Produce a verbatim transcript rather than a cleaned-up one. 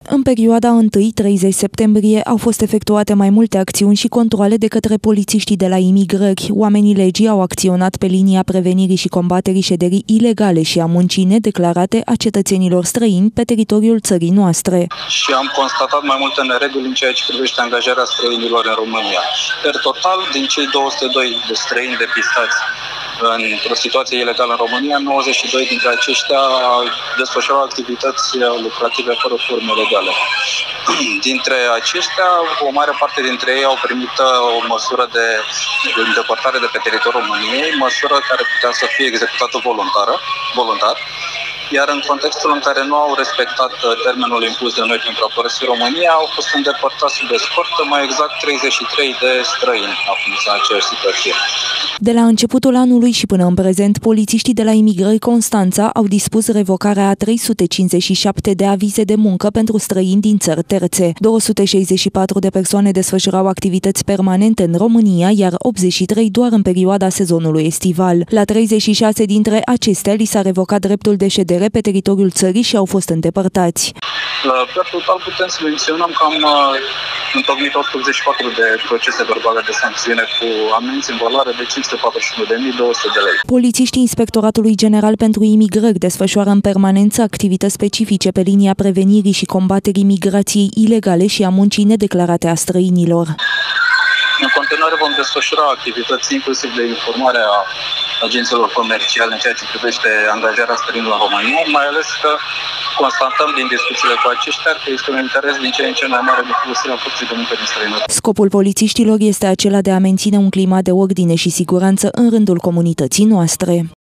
În perioada întâi treizeci septembrie au fost efectuate mai multe acțiuni și controale de către polițiștii de la imigrări. Oamenii legii au acționat pe linia prevenirii și combaterii șederii ilegale și a muncii nedeclarate a cetățenilor străini pe teritoriul țării noastre. Și am constatat mai multe nereguli în ceea ce privește angajarea străinilor în România. Per total, din cei două sute doi de străini depistați într-o situație ilegală în România, nouăzeci și doi dintre aceștia desfășurau activități lucrative fără forme legale. Dintre aceștia, o mare parte dintre ei au primit o măsură de îndepărtare de pe teritoriul României, măsură care putea să fie executată voluntară, voluntar, iar în contextul în care nu au respectat termenul impus de noi pentru a părăsi România, au fost îndepărtați sub escortă, mai exact treizeci și trei de străini aflându-se în aceeași situație. De la începutul anului și până în prezent, polițiștii de la Imigrări Constanța au dispus revocarea a trei sute cincizeci și șapte de avize de muncă pentru străini din țări terțe. două sute șaizeci și patru de persoane desfășurau activități permanente în România, iar optzeci și trei doar în perioada sezonului estival. La treizeci și șase dintre acestea li s-a revocat dreptul de ședere pe teritoriul țării și au fost îndepărtați. Pe total putem să menționăm că am întocmit o sută optzeci și patru de procese verbale de sancțiune cu amenzi în valoare de cinci sute patruzeci și unu de mii două sute de lei. Polițiștii Inspectoratului General pentru Imigrări desfășoară în permanență activități specifice pe linia prevenirii și combaterii migrației ilegale și a muncii nedeclarate a străinilor. În continuare vom desfășura activități inclusiv de informare a agenților comerciale în ceea ce privește angajarea străinilor în România, mai ales că constatăm din discuțiile cu aceștia că este un interes din ce în ce mai mare de folosirea forței de muncă din străinătate. Scopul polițiștilor este acela de a menține un climat de ordine și siguranță în rândul comunității noastre.